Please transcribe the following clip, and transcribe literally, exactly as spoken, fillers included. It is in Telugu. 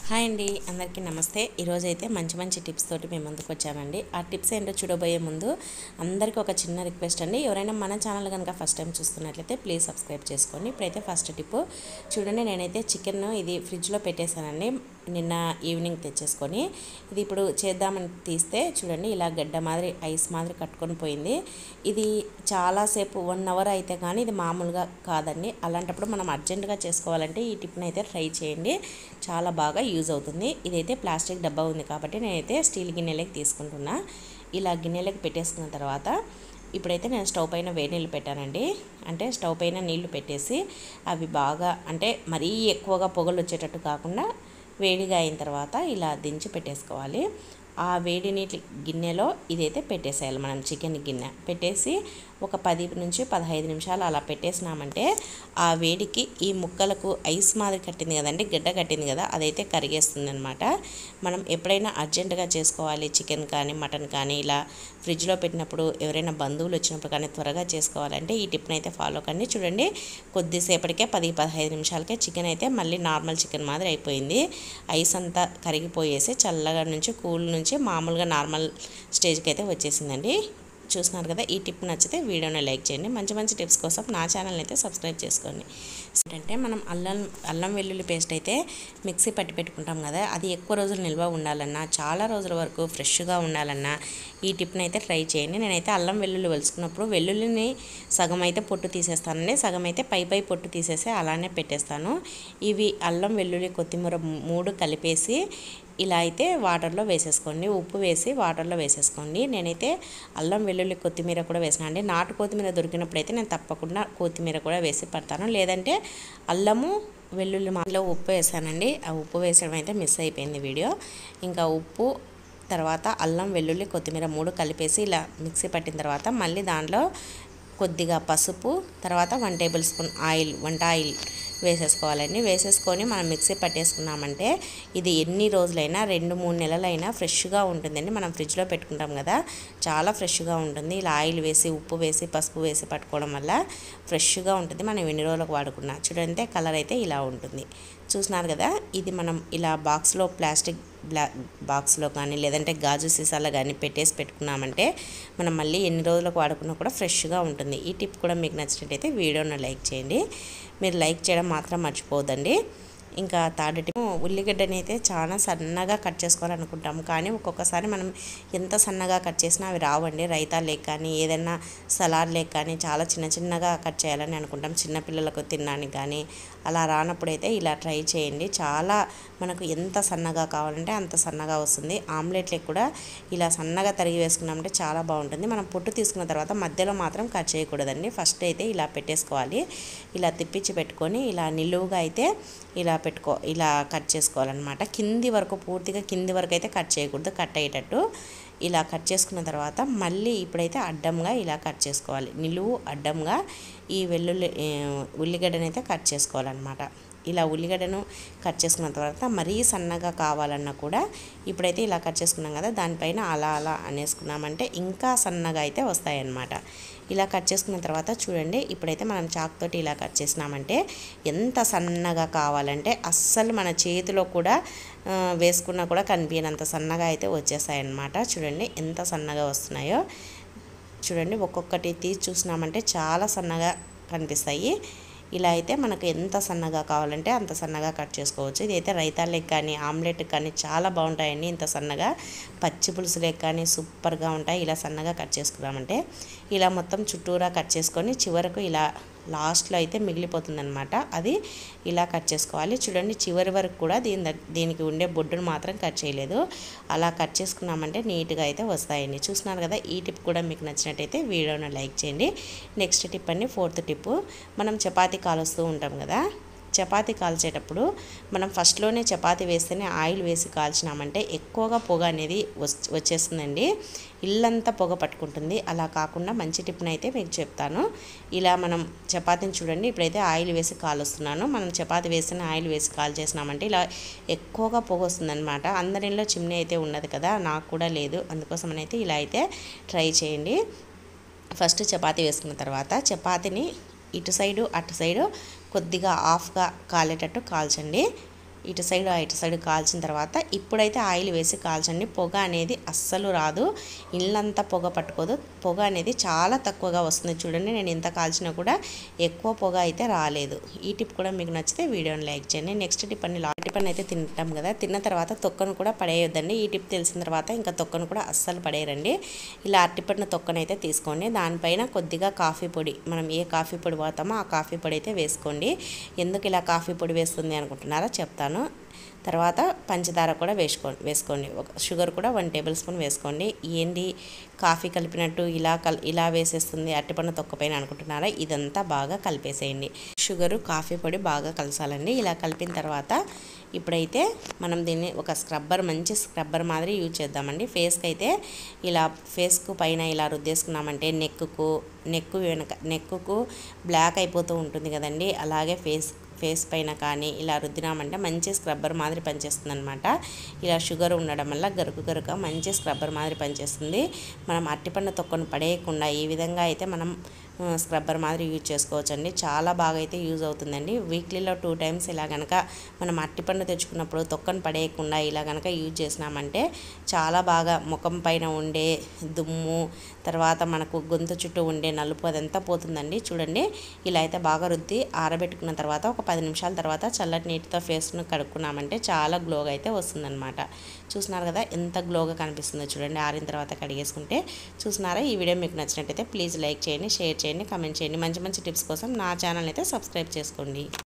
హాయ్ అండి, అందరికీ నమస్తే. ఈరోజు అయితే మంచి మంచి టిప్స్ తోటి మేము ముందుకు వచ్చామండి. ఆ టిప్స్ ఏంటో చూడబోయే ముందు అందరికీ ఒక చిన్న రిక్వెస్ట్ అండి. ఎవరైనా మన ఛానల్ కనుక ఫస్ట్ టైం చూస్తున్నట్లయితే ప్లీజ్ సబ్స్క్రైబ్ చేసుకోండి. ఇప్పుడైతే ఫస్ట్ టిప్ చూడండి. నేనైతే చికెన్ ఇది ఫ్రిడ్జ్లో పెట్టేశానండి, నిన్న ఈవినింగ్ తెచ్చేసుకొని. ఇది ఇప్పుడు చేద్దామని తీస్తే చూడండి, ఇలా గడ్డ మాదిరి ఐస్ మాదిరి కట్టుకొని పోయింది. ఇది చాలాసేపు వన్ అవర్ అయితే కానీ ఇది మామూలుగా కాదండి. అలాంటప్పుడు మనం అర్జెంటుగా చేసుకోవాలంటే ఈ టిప్ని అయితే ట్రై చేయండి, చాలా బాగా యూజ్ అవుతుంది. ఇదైతే ప్లాస్టిక్ డబ్బా ఉంది కాబట్టి నేనైతే స్టీల్ గిన్నెలకి తీసుకుంటున్నా. ఇలా గిన్నెలకి పెట్టేసుకున్న తర్వాత ఇప్పుడైతే నేను స్టవ్ పైన వేడి నీళ్ళు పెట్టానండి. అంటే స్టవ్ పైన నీళ్లు పెట్టేసి అవి బాగా అంటే మరీ ఎక్కువగా పొగలు వచ్చేటట్టు కాకుండా వేడిగా అయిన తర్వాత ఇలా దించి పెట్టేసుకోవాలి. ఆ వేడి నీటి గిన్నెలో ఇదైతే పెట్టేసేయాలి. మనం చికెన్ గిన్నె పెట్టేసి ఒక పది నుంచి పదహైదు నిమిషాలు అలా పెట్టేసినామంటే ఆ వేడికి ఈ ముక్కలకు ఐస్ మాదిరి కట్టింది కదండి, గడ్డ కట్టింది కదా, అదైతే కరిగేస్తుంది అనమాట. మనం ఎప్పుడైనా అర్జెంటుగా చేసుకోవాలి చికెన్ కానీ మటన్ కానీ ఇలా ఫ్రిడ్జ్లో పెట్టినప్పుడు ఎవరైనా బంధువులు వచ్చినప్పుడు కానీ త్వరగా చేసుకోవాలంటే ఈ టిప్ని అయితే ఫాలో కండి. చూడండి, కొద్దిసేపటికే పది పదహైదు నిమిషాలకే చికెన్ అయితే మళ్ళీ నార్మల్ చికెన్ మాదిరి అయిపోయింది. ఐస్ అంతా కరిగిపోయేసి చల్లగా నుంచి కూల్ నుంచి మామూలుగా నార్మల్ స్టేజ్కి అయితే వచ్చేసిందండి. చూస్తున్నారు కదా. ఈ టిప్ నచ్చితే వీడియోని లైక్ చేయండి. మంచి మంచి టిప్స్ కోసం నా ఛానల్ని అయితే సబ్స్క్రైబ్ చేసుకోండి. ఏంటంటే మనం అల్లం అల్లం వెల్లుల్లి పేస్ట్ అయితే మిక్సీ పట్టి పెట్టుకుంటాం కదా, అది ఎక్కువ రోజులు నిల్వ ఉండాలన్నా, చాలా రోజుల వరకు ఫ్రెష్గా ఉండాలన్నా ఈ టిప్ని అయితే ట్రై చేయండి. నేనైతే అల్లం వెల్లుల్లి వెలుసుకున్నప్పుడు వెల్లుల్లిని సగం అయితే పొట్టు తీసేస్తానండి, సగం అయితే పై పై పొట్టు తీసేసి అలానే పెట్టేస్తాను. ఇవి అల్లం వెల్లుల్లి కొత్తిమీర మూడు కలిపేసి ఇలా అయితే వాటర్లో వేసేసుకోండి, ఉప్పు వేసి వాటర్లో వేసేసుకోండి. నేనైతే అల్లం వెల్లుల్లి కొత్తిమీర కూడా వేసినా అండి. నాటు కొత్తిమీర దొరికినప్పుడు అయితే నేను తప్పకుండా కొత్తిమీర కూడా వేసి పడతాను, లేదంటే అల్లము వెల్లుల్లి మాలో ఉప్పు వేసానండి. ఆ ఉప్పు వేసడం అయితే మిస్ అయిపోయింది వీడియో. ఇంకా ఉప్పు తర్వాత అల్లం వెల్లుల్లి కొత్తిమీర మూడు కలిపేసి ఇలా మిక్సీ పట్టిన తర్వాత మళ్ళీ దాంట్లో కొద్దిగా పసుపు, తర్వాత వన్ టేబుల్ స్పూన్ ఆయిల్, వంట ఆయిల్ వేసేసుకోవాలండి. వేసేసుకొని మనం మిక్సీ పట్టేసుకున్నామంటే ఇది ఎన్ని రోజులైనా రెండు మూడు నెలలైనా ఫ్రెష్గా ఉంటుందండి. మనం ఫ్రిడ్జ్లో పెట్టుకుంటాం కదా, చాలా ఫ్రెష్గా ఉంటుంది. ఇలా ఆయిల్ వేసి ఉప్పు వేసి పసుపు వేసి పట్టుకోవడం వల్ల ఫ్రెష్గా ఉంటుంది. మనం ఎన్ని రోజులకు వాడుకున్నా చూడండి, కలర్ అయితే ఇలా ఉంటుంది. చూస్తున్నారు కదా. ఇది మనం ఇలా బాక్స్లో ప్లాస్టిక్ బ్లా బాక్స్లో కానీ లేదంటే గాజు సీసాలో కానీ పెట్టేసి పెట్టుకున్నామంటే మనం మళ్ళీ ఎన్ని రోజులకు వాడుకున్నా కూడా ఫ్రెష్గా ఉంటుంది. ఈ టిప్ కూడా మీకు నచ్చినట్టయితే వీడియోను లైక్ చేయండి. మీరు లైక్ చేయడం మాత్రం మర్చిపోవద్దండి. ఇంకా థర్డ్ టిప్, ఉల్లిగడ్డని అయితే చాలా సన్నగా కట్ చేసుకోవాలనుకుంటాము, కానీ ఒక్కొక్కసారి మనం ఎంత సన్నగా కట్ చేసినా అవి రావండి. రైతా లేక కానీ ఏదైనా సలాడ్ లేక కానీ చాలా చిన్న చిన్నగా కట్ చేయాలని అనుకుంటాం, చిన్నపిల్లలకు తినడానికి కానీ. అలా రానప్పుడైతే ఇలా ట్రై చేయండి. చాలా మనకు ఎంత సన్నగా కావాలంటే అంత సన్నగా వస్తుంది. ఆమ్లెట్లకు కూడా ఇలా సన్నగా తరిగి వేసుకున్నామంటే చాలా బాగుంటుంది. మనం పొట్టు తీసుకున్న తర్వాత మధ్యలో మాత్రం కట్ చేయకూడదండి. ఫస్ట్ అయితే ఇలా పెట్టేసుకోవాలి, ఇలా తిప్పించి పెట్టుకొని ఇలా నిలువుగా అయితే ఇలా పెట్టుకో ఇలా కట్ చేసుకోవాలన్నమాట. కింది వరకు పూర్తిగా కింది వరకు అయితే కట్ చేయకూడదు, కట్ అయ్యేటట్టు ఇలా కట్ చేసుకున్న తర్వాత మళ్ళీ ఇప్పుడైతే అడ్డంగా ఇలా కట్ చేసుకోవాలి. నిలువు అడ్డంగా ఈ వెల్లుల్లి ఉల్లిగడ్డను అయితే కట్ చేసుకోవాలన్నమాట. ఇలా ఉల్లిగడ్డను కట్ చేసుకున్న తర్వాత మరీ సన్నగా కావాలన్నా కూడా ఇప్పుడైతే ఇలా కట్ చేసుకున్నాం కదా, దానిపైన అలా అలా అనేసుకున్నామంటే ఇంకా సన్నగా అయితే వస్తాయన్నమాట. ఇలా కట్ చేసుకున్న తర్వాత చూడండి, ఇప్పుడైతే మనం చాక్ తోటి ఇలా కట్ చేసినామంటే ఎంత సన్నగా కావాలంటే అస్సలు మన చేతిలో కూడా వేసుకున్నా కూడా కనిపించనంత సన్నగా అయితే వచ్చేస్తాయన్నమాట. చూడండి ఎంత సన్నగా వస్తున్నాయో. చూడండి, ఒక్కొక్కటి తీసి చూసినామంటే చాలా సన్నగా కనిపిస్తాయి. ఇలా అయితే మనకు ఎంత సన్నగా కావాలంటే అంత సన్నగా కట్ చేసుకోవచ్చు. ఇదైతే రైతాలకు కానీ ఆమ్లెట్కి కానీ చాలా బాగుంటాయండి. ఇంత సన్నగా పచ్చి పులుసులకు కానీ సూపర్గా ఉంటాయి. ఇలా సన్నగా కట్ చేసుకున్నామంటే ఇలా మొత్తం చుట్టూరా కట్ చేసుకొని చివరకు ఇలా లాస్ట్లో అయితే మిగిలిపోతుందన్నమాట, అది ఇలా కట్ చేసుకోవాలి. చూడండి, చివరి వరకు కూడా దీని దీనికి ఉండే బొడ్డును మాత్రం కట్ చేయలేదు. అలా కట్ చేసుకున్నామంటే నీట్గా అయితే వస్తాయండి. చూస్తున్నారు కదా. ఈ టిప్ కూడా మీకు నచ్చినట్టయితే వీడియోని లైక్ చేయండి. నెక్స్ట్ టిప్ అండి, ఫోర్త్ టిప్, మనం చపాతీ కాలుస్తూ ఉంటాం కదా, చపాతీ కాల్చేటప్పుడు మనం ఫస్ట్లోనే చపాతీ వేస్తేనే ఆయిల్ వేసి కాల్చినామంటే ఎక్కువగా పొగ అనేది వచ్చేస్తుందండి, ఇల్లంతా పొగ పట్టుకుంటుంది. అలా కాకుండా మంచి టిప్ని అయితే మీకు చెప్తాను. ఇలా మనం చపాతీని చూడండి, ఇప్పుడైతే ఆయిల్ వేసి కాలుస్తున్నాను. మనం చపాతీ వేస్తేనే ఆయిల్ వేసి కాల్ చేసినామంటే ఇలా ఎక్కువగా పొగ వస్తుందన్నమాట. అందరిలో చిమ్నీ అయితే ఉన్నది కదా, నాకు కూడా లేదు, అందుకోసం అయితే ఇలా అయితే ట్రై చేయండి. ఫస్ట్ చపాతీ వేసుకున్న తర్వాత చపాతీని ఇటు సైడు అటు సైడు కొద్దిగా ఆఫ్గా కాలేటట్టు కాల్చండి. ఇటు సైడ్ ఇటు సైడ్ కాల్చిన తర్వాత ఇప్పుడైతే ఆయిల్ వేసి కాల్చండి. పొగ అనేది అస్సలు రాదు, ఇళ్ళంతా పొగ పట్టుకోదు, పొగ అనేది చాలా తక్కువగా వస్తుంది. చూడండి నేను ఇంత కాల్చినా కూడా ఎక్కువ పొగ అయితే రాలేదు. ఈ టిప్ కూడా మీకు నచ్చితే వీడియోని లైక్ చేయండి. నెక్స్ట్ టిప్ అన్ని లాంటి పని అయితే తింటాం కదా, తిన్న తర్వాత తొక్కను కూడా పడేయొద్దండి. ఈ టిప్ తెలిసిన తర్వాత ఇంకా తొక్కను కూడా అస్సలు పడేయరండి. ఇలా అరటిపండు తొక్కను అయితే తీసుకోండి, దానిపైన కొద్దిగా కాఫీ పొడి, మనం ఏ కాఫీ పొడి వాడతామో ఆ కాఫీ పొడి అయితే వేసుకోండి. ఎందుకు ఇలా కాఫీ పొడి వేస్తుంది అనుకుంటున్నారా, చెప్తాను. తర్వాత పంచదార కూడా వేసుకోండి వేసుకోండి ఒక షుగర్ కూడా వన్ టేబుల్ స్పూన్ వేసుకోండి. ఏంటి కాఫీ కలిపినట్టు ఇలా కల్ ఇలా వేసేస్తుంది అరటిపండు తొక్కపైన అనుకుంటున్నారా, ఇదంతా బాగా కలిపేసేయండి. షుగరు కాఫీ పొడి బాగా కలసాలండి. ఇలా కలిపిన తర్వాత ఇప్పుడైతే మనం దీన్ని ఒక స్క్రబ్బర్, మంచి స్క్రబ్బర్ మాదిరి యూజ్ చేద్దామండి. ఫేస్కి అయితే ఇలా ఫేస్కు పైన ఇలా రుద్దేసుకున్నామంటే నెక్కుకు నెక్కు వెనక నెక్కుకు బ్లాక్ అయిపోతూ ఉంటుంది కదండి, అలాగే ఫేస్ ఫేస్ పైన కానీ ఇలా రుద్దినామంటే మంచి స్క్రబ్బర్ మాదిరి పనిచేస్తుంది అనమాట. ఇలా షుగర్ ఉండడం వల్ల గరుకు గరుక మంచి స్క్రబ్బర్ మాదిరి పనిచేస్తుంది. మనం అరటిపండు తొక్కను పడేయకుండా ఈ విధంగా అయితే మనం స్క్రబ్బర్ మాదిరి యూజ్ చేసుకోవచ్చండి. చాలా బాగా అయితే యూజ్ అవుతుందండి. వీక్లీలో టూ టైమ్స్ ఇలా కనుక మనం అరటిపండు తెచ్చుకున్నప్పుడు తొక్కను పడేయకుండా ఇలా కనుక యూజ్ చేసినామంటే చాలా బాగా ముఖం పైన ఉండే దుమ్ము, తర్వాత మనకు గొంతు చుట్టూ ఉండే నలుపు అదంతా పోతుందండి. చూడండి ఇలా అయితే బాగా రుద్ది ఆరబెట్టుకున్న తర్వాత ఒక పది నిమిషాల తర్వాత చల్లటి నీటితో ఫేస్ను కడుక్కున్నామంటే చాలా గ్లోగా అయితే వస్తుందన్నమాట. చూస్తున్నారు కదా ఎంత గ్లోగా కనిపిస్తుందో చూడండి ఆరిన తర్వాత కడిగేసుకుంటే. చూస్తున్నారా, ఈ వీడియో మీకు నచ్చినట్టయితే ప్లీజ్ లైక్ చేయండి, షేర్ చేయండి, కామెంట్ చేయండి. మంచి మంచి టిప్స్ కోసం నా ఛానల్ అయితే సబ్స్క్రైబ్ చేసుకోండి.